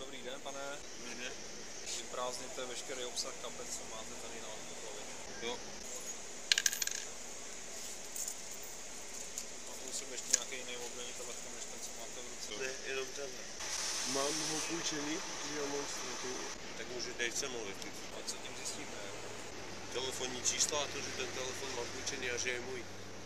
Dobrý den, pane. Dobrý den. Vyprázdněte veškerý obsah kapec, co máte tady na odpoklovi. Jo. A tu jsem ještě nějaký jiný mobilní telefon, než ten, co máte v ruce. Ne, jenom tenhle. Mám ho půjčený, protože já mám ztrátu. Tak může dejt sem mluvit. A co tím zjistíte? Telefonní číslo a to, že ten telefon mám půjčený a že je můj.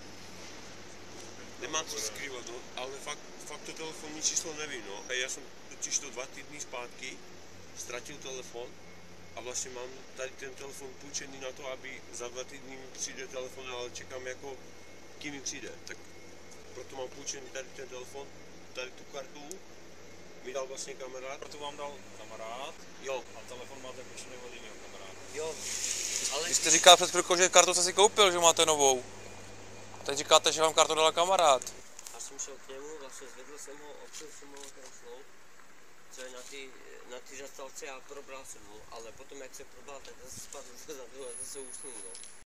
Nemám co skrývat, no, ale fakt to telefonní číslo nevím, no. A já jsem totiž to 2 týdny zpátky ztratil telefon a vlastně mám tady ten telefon půjčený na to, aby za 2 týdny mi přijde telefon, ale čekám jako, kým mi přijde. Tak proto mám půjčený tady ten telefon, tady tu kartu mi dal vlastně kamarád. Proto vám dal kamarád. Jo. A telefon máte půjčený od jiného kamaráda. Jo. Ale Vy jste říkal před chvilkou, že kartu jste si koupil, že máte novou. Teď říkáte, že vám kartu dal kamarád. Já jsem šel k němu, vlastně zvedl jsem ho, opřel jsem ho ten sloup, co je na ty zastávce a probral jsem ho, ale potom jak se probral, tak zase spadl, zase usnul, no.